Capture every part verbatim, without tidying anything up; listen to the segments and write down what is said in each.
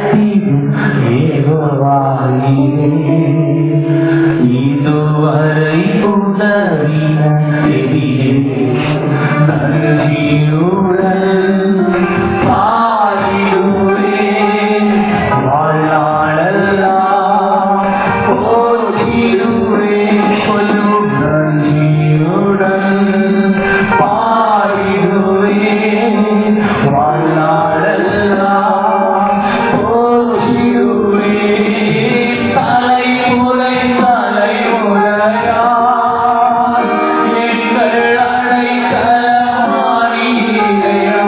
நடத்திடும் ஏகவாயிலே இதுவரை உதவின தெரிய நன்றியுடன் பாடிடுவேன் வாழ்நாளெல்லாம் போற்றிடுவேன் சொல்லும் நன்றியுடன் பாடிடுவேன் வாழ்நாளெல்லாம் போற்றிடுவேன் தலைமுறை தலைமுறையா எங்கள் அடைக்கலமானீரையா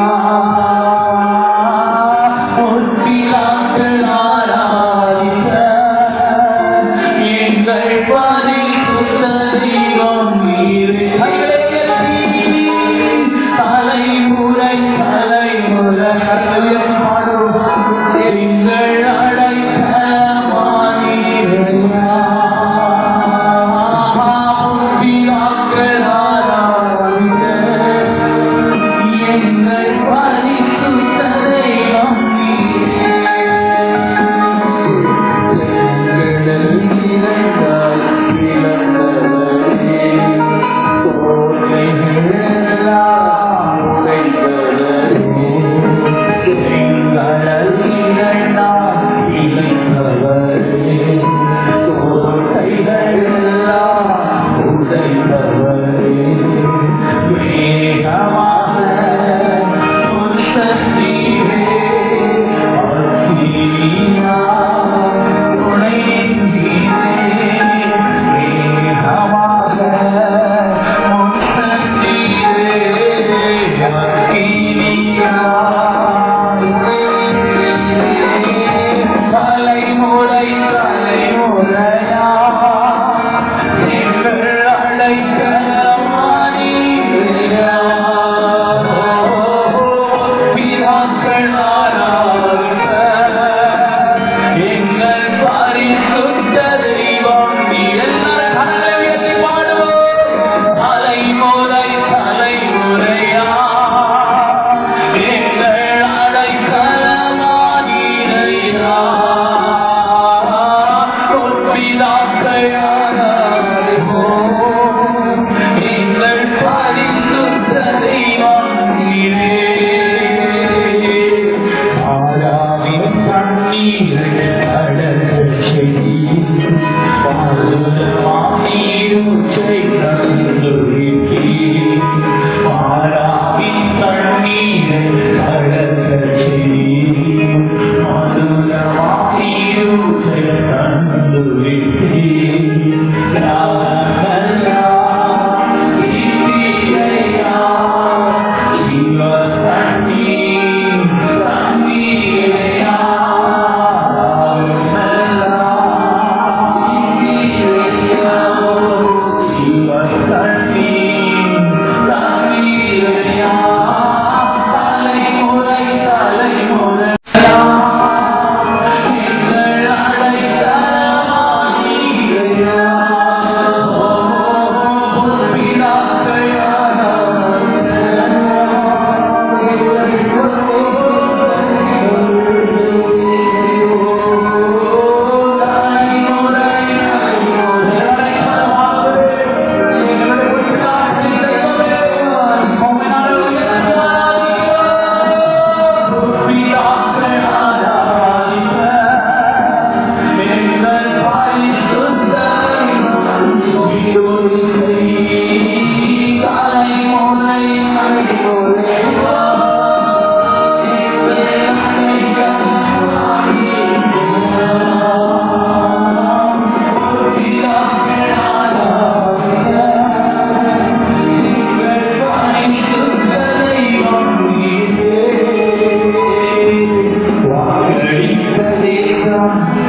முற்றிலாக்கள் ஆராதித்த எங்கள் பரிசுத்த தெய்வம் நீரே. தலைமுறை தலைமுறை பாடுவோம் எங்கள் அடைக்கலமானீரையா முற்றிலாக்கள் ஆராதித்த எங்கள் பரிசுத்த தெய்வம் நீரே. கடல் நிறைந்தால் விளந்தவரே கோட்டைகளெல்லாம் உடைந்தவரே கடல் நிறைந்தால் விளந்தவரே கோட்டைகளெல்லாம் உடைந்தவரே வேகமாக உத்தரீரே அக்கினியால் உடைந்தீரே வேகமாக உத்தரீரே அக்கினியால் உடைந்தீரே தலைமுறை தலைமுறையா எங்கள் அடைக்கலமானீரையா பிதாக்கள் ஆராதித்த எங்கள் பரிசுத்த தெய்வம் நீர். எல்லாரும் கரங்களை உயர்த்தி பாடுவோம். தலைமுறை தலைமுறையா எங்கள் அடைக்கலமானீரையா பிதாக்கள் ஆராதிப்போம் எங்கள் பரிசுத்த தெய்வம் நீரே. ஆராவின் கண்ணீரை அடங்கச் செய்தீர் மாமீருச்சை தந்துவிட்டீர் ஆராவின் கண்ணீரை அடங்கச் செய்தீர் மதுரமாமீருச்சை தந்துவிட்டீர் ராகமெல்லாம் இசையா ஜீவ தண்ணீர் தண்ணீரையா ராகமெல்லாம் இசையா ஜீவ தண்ணீர் தண்ணீரையா தலைமுறை தலைமுறையா எங்கள் அடைக்கலமானீரையா பிதாக்கள் வாக்களித்த தேசம்